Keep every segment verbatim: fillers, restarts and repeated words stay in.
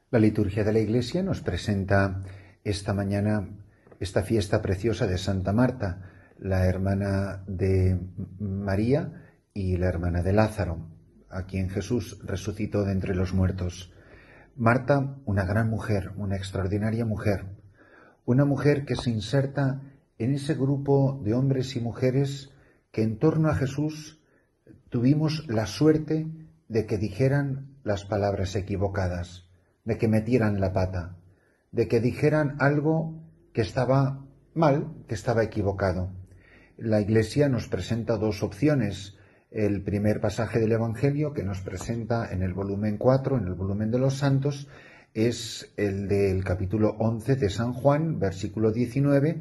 La liturgia de la Iglesia nos presenta esta mañana esta fiesta preciosa de Santa Marta, la hermana de María y la hermana de Lázaro, a quien Jesús resucitó de entre los muertos. Marta, una gran mujer, una extraordinaria mujer, una mujer que se inserta en ese grupo de hombres y mujeres que en torno a Jesús tuvimos la suerte de que dijeran las palabras equivocadas, de que metieran la pata, de que dijeran algo que estaba mal, que estaba equivocado. La Iglesia nos presenta dos opciones. El primer pasaje del Evangelio que nos presenta en el volumen cuatro, en el volumen de los santos, es el del capítulo once de San Juan, versículo diecinueve,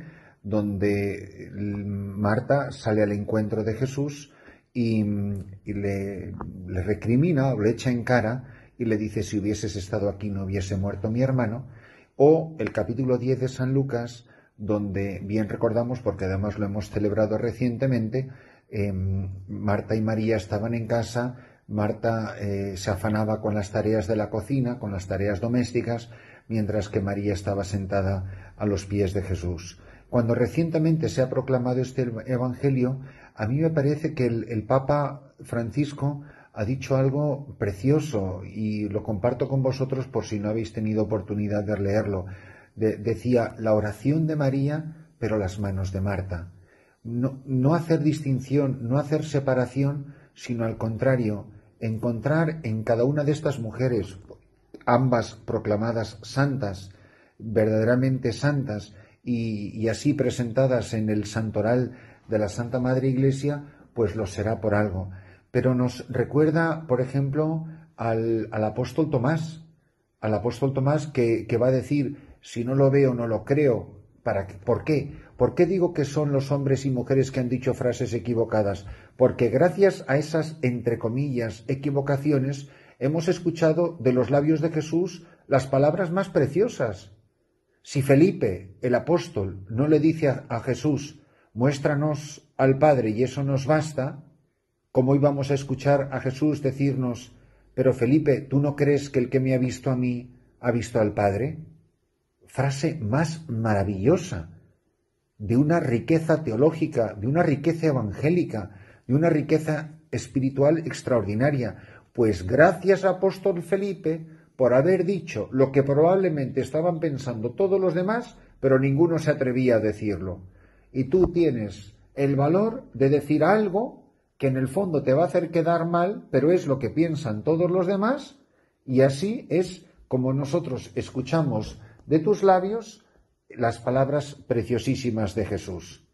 donde Marta sale al encuentro de Jesús y, y le, le recrimina o le echa en cara y le dice: si hubieses estado aquí no hubiese muerto mi hermano. O el capítulo diez de San Lucas, donde bien recordamos, porque además lo hemos celebrado recientemente, eh, Marta y María estaban en casa. Marta eh, se afanaba con las tareas de la cocina, con las tareas domésticas, mientras que María estaba sentada a los pies de Jesús. Cuando recientemente se ha proclamado este Evangelio, a mí me parece que el, el Papa Francisco ha dicho algo precioso y lo comparto con vosotros por si no habéis tenido oportunidad de leerlo. De, decía, la oración de María, pero las manos de Marta. No, no hacer distinción, no hacer separación, sino al contrario, encontrar en cada una de estas mujeres, ambas proclamadas santas, verdaderamente santas, y, y así presentadas en el santoral de la Santa Madre Iglesia, pues lo será por algo. Pero nos recuerda, por ejemplo, al, al apóstol Tomás, al apóstol Tomás que, que va a decir: si no lo veo, no lo creo. ¿Para qué? ¿Por qué? ¿Por qué digo que son los hombres y mujeres que han dicho frases equivocadas? Porque gracias a esas, entre comillas, equivocaciones, hemos escuchado de los labios de Jesús las palabras más preciosas. Si Felipe, el apóstol, no le dice a, a Jesús: muéstranos al Padre y eso nos basta, ¿cómo íbamos a escuchar a Jesús decirnos: pero Felipe, ¿tú no crees que el que me ha visto a mí ha visto al Padre? Frase más maravillosa, de una riqueza teológica, de una riqueza evangélica, de una riqueza espiritual extraordinaria. Pues gracias, apóstol Felipe, por haber dicho lo que probablemente estaban pensando todos los demás, pero ninguno se atrevía a decirlo. Y tú tienes el valor de decir algo que en el fondo te va a hacer quedar mal, pero es lo que piensan todos los demás, y así es como nosotros escuchamos de tus labios las palabras preciosísimas de Jesús.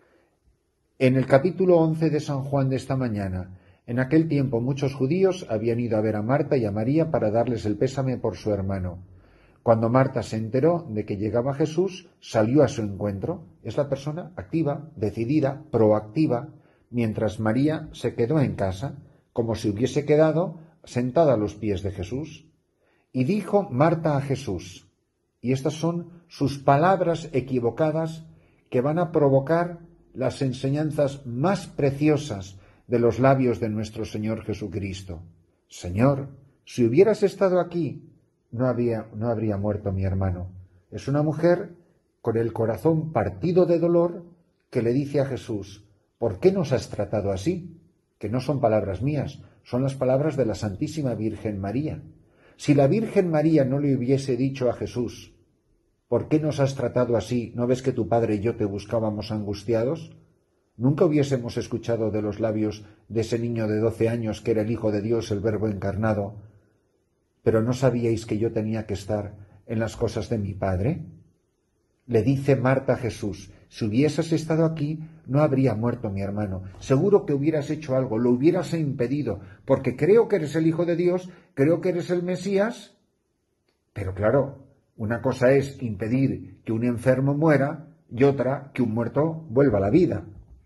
En el capítulo once de San Juan de esta mañana, en aquel tiempo muchos judíos habían ido a ver a Marta y a María para darles el pésame por su hermano. Cuando Marta se enteró de que llegaba Jesús, salió a su encuentro. Es la persona activa, decidida, proactiva, mientras María se quedó en casa, como si hubiese quedado sentada a los pies de Jesús. Y dijo Marta a Jesús, y estas son sus palabras equivocadas que van a provocar las enseñanzas más preciosas de los labios de nuestro Señor Jesucristo. Señor, si hubieras estado aquí, no había, no habría muerto mi hermano. Es una mujer con el corazón partido de dolor que le dice a Jesús: ¿por qué nos has tratado así? Que no son palabras mías, son las palabras de la Santísima Virgen María. Si la Virgen María no le hubiese dicho a Jesús: ¿por qué nos has tratado así? ¿No ves que tu padre y yo te buscábamos angustiados? Nunca hubiésemos escuchado de los labios de ese niño de doce años que era el Hijo de Dios, el Verbo encarnado. ¿Pero no sabíais que yo tenía que estar en las cosas de mi Padre? Le dice Marta a Jesús: si hubieses estado aquí, no habría muerto mi hermano. Seguro que hubieras hecho algo, lo hubieras impedido, porque creo que eres el Hijo de Dios, creo que eres el Mesías. Pero claro, una cosa es impedir que un enfermo muera y otra que un muerto vuelva a la vida.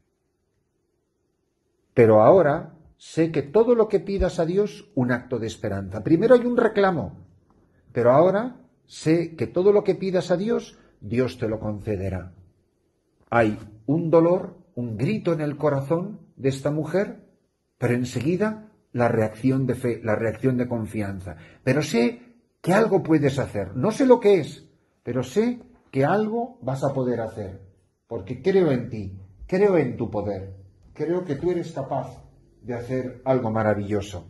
Pero ahora sé que todo lo que pidas a Dios, un acto de esperanza. Primero hay un reclamo, pero ahora sé que todo lo que pidas a Dios, Dios te lo concederá. Hay un dolor, un grito en el corazón de esta mujer, pero enseguida la reacción de fe, la reacción de confianza. Pero sé que algo puedes hacer. No sé lo que es, pero sé que algo vas a poder hacer, porque creo en ti, creo en tu poder, creo que tú eres capaz de hacer algo maravilloso.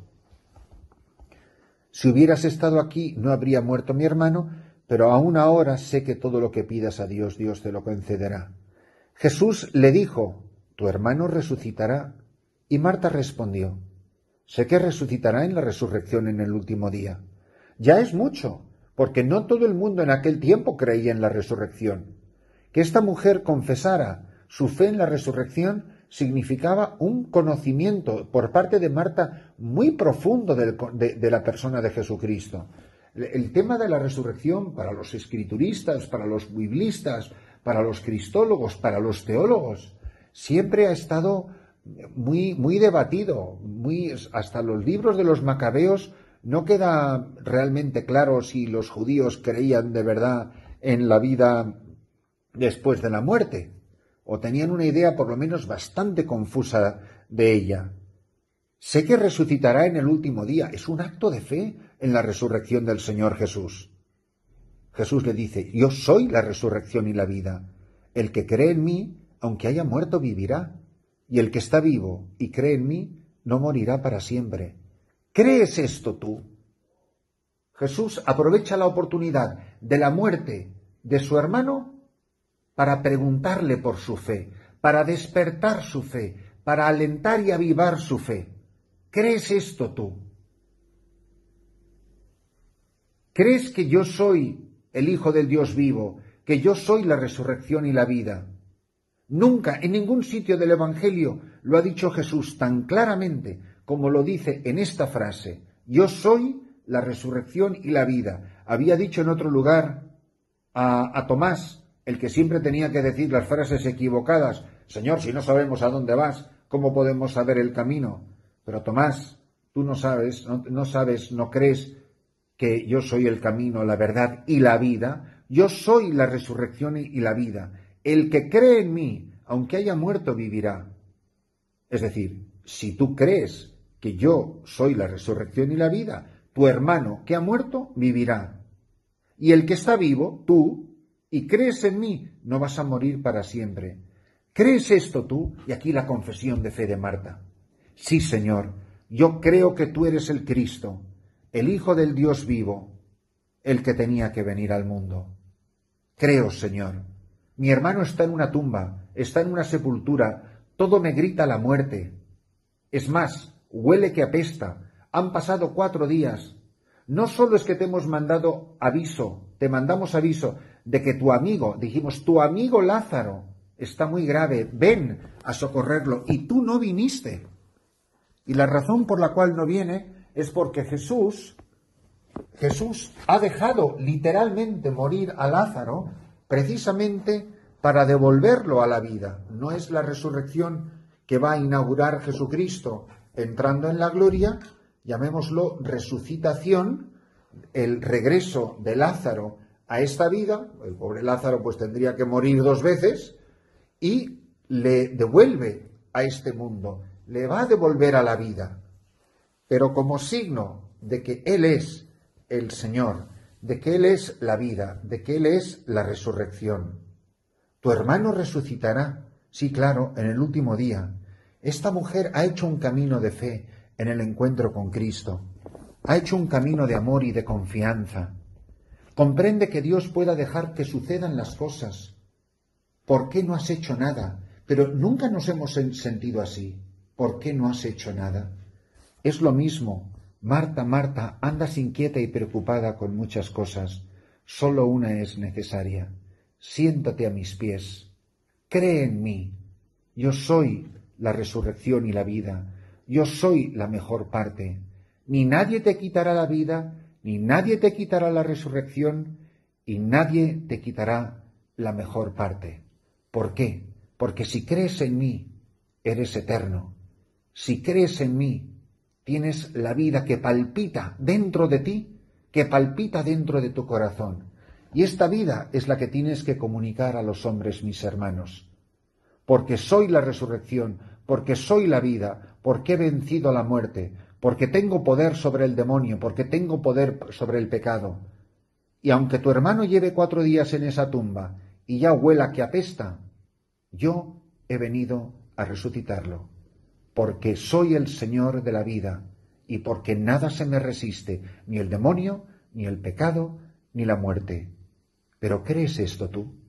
Si hubieras estado aquí, no habría muerto mi hermano, pero aún ahora sé que todo lo que pidas a Dios, Dios te lo concederá. Jesús le dijo, tu hermano resucitará. Y Marta respondió, sé que resucitará en la resurrección en el último día. Ya es mucho, porque no todo el mundo en aquel tiempo creía en la resurrección. Que esta mujer confesara su fe en la resurrección significaba un conocimiento por parte de Marta muy profundo del, de, de la persona de Jesucristo. El tema de la resurrección para los escrituristas, para los biblistas, para los cristólogos, para los teólogos, siempre ha estado muy, muy debatido. Muy, hasta los libros de los macabeos no queda realmente claro si los judíos creían de verdad en la vida después de la muerte, o tenían una idea por lo menos bastante confusa de ella. Sé que resucitará en el último día. Es un acto de fe en la resurrección del Señor Jesús. Jesús le dice, yo soy la resurrección y la vida. El que cree en mí, aunque haya muerto, vivirá. Y el que está vivo y cree en mí, no morirá para siempre. ¿Crees esto tú? Jesús aprovecha la oportunidad de la muerte de su hermano para preguntarle por su fe, para despertar su fe, para alentar y avivar su fe. ¿Crees esto tú? ¿Crees que yo soy el Hijo del Dios vivo, que yo soy la resurrección y la vida? Nunca, en ningún sitio del Evangelio lo ha dicho Jesús tan claramente como lo dice en esta frase. Yo soy la resurrección y la vida. Había dicho en otro lugar a, a Tomás, el que siempre tenía que decir las frases equivocadas, Señor, si no sabemos a dónde vas, ¿cómo podemos saber el camino? Pero Tomás, tú no sabes, no, no sabes, no crees que yo soy el camino, la verdad y la vida. Yo soy la resurrección y la vida. El que cree en mí, aunque haya muerto, vivirá. Es decir, si tú crees que yo soy la resurrección y la vida, tu hermano que ha muerto vivirá. Y el que está vivo, tú, y crees en mí, no vas a morir para siempre. ¿Crees esto tú? Y aquí la confesión de fe de Marta. Sí, Señor, yo creo que tú eres el Cristo, el Hijo del Dios vivo, el que tenía que venir al mundo. Creo, Señor. Mi hermano está en una tumba, está en una sepultura, todo me grita la muerte. Es más, huele que apesta. Han pasado cuatro días. No solo es que te hemos mandado aviso, te mandamos aviso de que tu amigo, dijimos, tu amigo Lázaro está muy grave, ven a socorrerlo, y tú no viniste. Y la razón por la cual no viene es porque Jesús, Jesús ha dejado literalmente morir a Lázaro precisamente para devolverlo a la vida. No es la resurrección que va a inaugurar Jesucristo entrando en la gloria, llamémoslo resucitación, el regreso de Lázaro a esta vida. El pobre Lázaro pues tendría que morir dos veces y le devuelve a este mundo, le va a devolver a la vida, pero como signo de que Él es el Señor, de que Él es la vida, de que Él es la resurrección. Tu hermano resucitará, sí, claro, en el último día. Esta mujer ha hecho un camino de fe en el encuentro con Cristo, ha hecho un camino de amor y de confianza. Comprende que Dios pueda dejar que sucedan las cosas. ¿Por qué no has hecho nada? Pero nunca nos hemos sentido así. ¿Por qué no has hecho nada? Es lo mismo. Marta, Marta, andas inquieta y preocupada con muchas cosas. Solo una es necesaria. Siéntate a mis pies. Cree en mí. Yo soy la resurrección y la vida. Yo soy la mejor parte. Ni nadie te quitará la vida, ni nadie te quitará la resurrección, y nadie te quitará la mejor parte. ¿Por qué? Porque si crees en mí, eres eterno. Si crees en mí, tienes la vida que palpita dentro de ti, que palpita dentro de tu corazón. Y esta vida es la que tienes que comunicar a los hombres, mis hermanos. Porque soy la resurrección, porque soy la vida, porque he vencido la muerte, porque tengo poder sobre el demonio, porque tengo poder sobre el pecado. Y aunque tu hermano lleve cuatro días en esa tumba y ya huela que apesta, yo he venido a resucitarlo, porque soy el Señor de la vida y porque nada se me resiste, ni el demonio, ni el pecado, ni la muerte. ¿Pero crees esto tú?